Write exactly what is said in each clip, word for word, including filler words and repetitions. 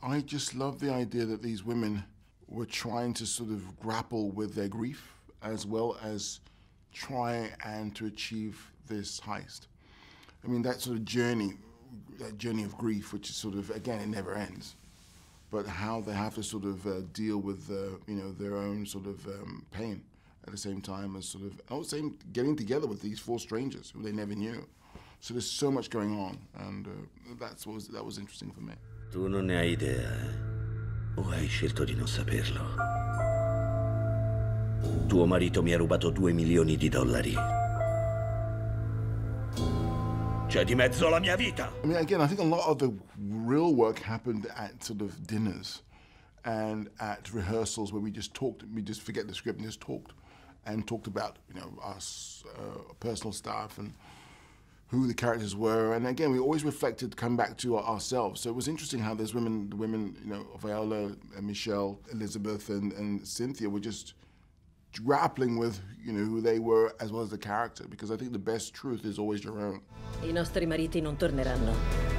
I just love the idea that these women were trying to sort of grapple with their grief as well as try and to achieve this heist. I mean, that sort of journey, that journey of grief, which is sort of, again, it never ends, but how they have to sort of uh, deal with, uh, you know, their own sort of um, pain at the same time as sort of, I was saying, getting together with these four strangers who they never knew. So there's so much going on, and uh, that's what was, that was interesting for me. Tu non ne hai idea, eh? O hai scelto di non saperlo? Tuo marito mi ha rubato due milioni di dollari. C'è di mezzo la mia vita. I mean, again, I think a lot of the real work happened at sort of dinners and at rehearsals where we just talked, we just forget the script and just talked and talked about, you know, us, uh, personal stuff and who the characters were. And again, we always reflected, come back to ourselves. So it was interesting how there's women, the women, you know, Viola, and Michelle, Elizabeth, and, and Cynthia were just grappling with, you know, who they were as well as the character, because I think the best truth is always your own. I nostri mariti non torneranno.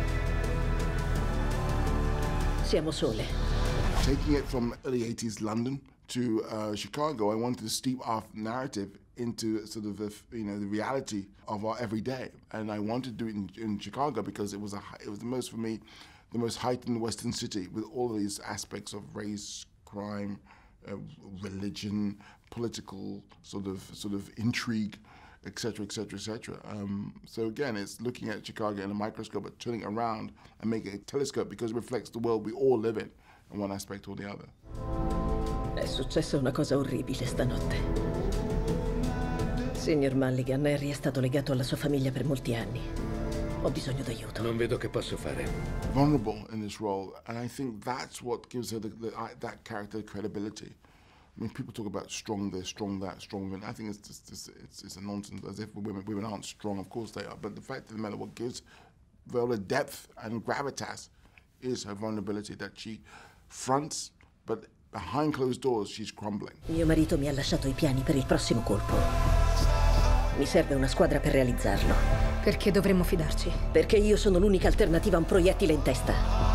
Siamo sole. Taking it from early eighties London to uh, Chicago, I wanted to steep our narrative into sort of, a, you know, the reality of our everyday. And I wanted to do it in, in Chicago because it was, a, it was the most, for me, the most heightened Western city with all of these aspects of race, crime, uh, religion, political sort of, sort of intrigue, et cetera, et cetera, et cetera. Um, so again, it's looking at Chicago in a microscope, but turning it around and making a telescope because it reflects the world we all live in, in one aspect or the other. È successa una cosa orribile stanotte. Signor Mulligan, Harry è stato legato alla sua famiglia per molti anni. Ho bisogno d'aiuto. Non vedo che posso fare. Vulnerable in this role, and I think that's what gives her the, the, that character credibility. I mean, people talk about strong this, strong that, strong women. I think it's just, it's, it's, it's a nonsense, as if women, women aren't strong. Of course they are, but the fact of the matter, what gives Viola depth and gravitas is her vulnerability, that she fronts, but behind closed doors, she's crumbling. Mio marito mi ha lasciato i piani per il prossimo colpo. Mi serve una squadra per realizzarlo. Perché dovremmo fidarci? Perché io sono l'unica alternativa a un proiettile in testa.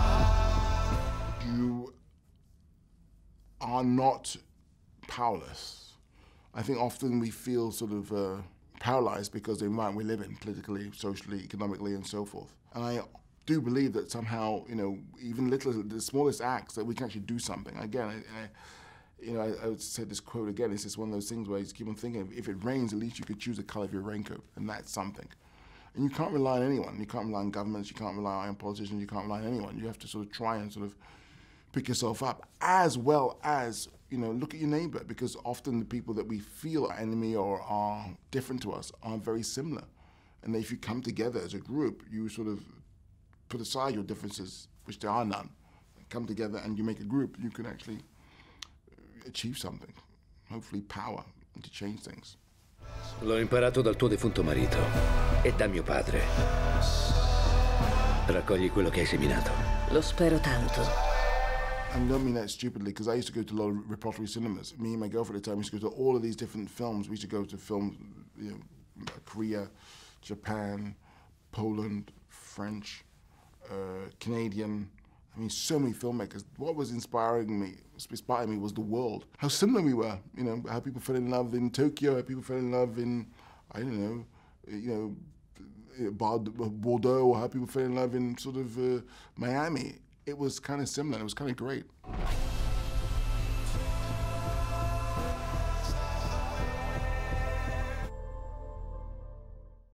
You are not powerless. I think often we feel sort of uh, paralyzed because of the environment we live in, politically, socially, economically, and so forth. And I do believe that somehow, you know, even little, the smallest acts, that we can actually do something. Again, I, I, you know, I, I would say this quote again, it's just one of those things where you just keep on thinking, if it rains, at least you could choose the color of your raincoat, and that's something. And you can't rely on anyone. You can't rely on governments, you can't rely on politicians, you can't rely on anyone. You have to sort of try and sort of pick yourself up, as well as, you know, look at your neighbor, because often the people that we feel are enemy or are different to us are very similar. And if you come together as a group, you sort of put aside your differences, which there are none, come together and you make a group, you can actually achieve something, hopefully power, and to change things. L'ho imparato dal tuo defunto marito e da mio padre. Raccogli quello che hai seminato. Lo spero tanto. I don't mean that stupidly, because I used to go to a lot of repertory cinemas. Me and my girlfriend at the time used to go to all of these different films. We used to go to films, you know, Korea, Japan, Poland, French, uh, Canadian. I mean, so many filmmakers. What was inspiring me, inspiring me was the world. How similar we were. You know, how people fell in love in Tokyo, how people fell in love in, I don't know, you know, Bordeaux, or how people fell in love in sort of uh, Miami. It was kind of similar. It was kind of great.